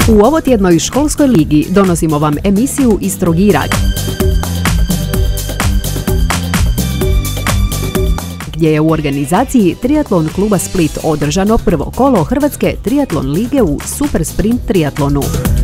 U ovotjednoj školskoj ligi donosimo vam emisiju iz Trogira, gdje je u organizaciji Triatlon kluba Split održano prvo kolo Hrvatske triatlon lige u Super sprint triatlonu.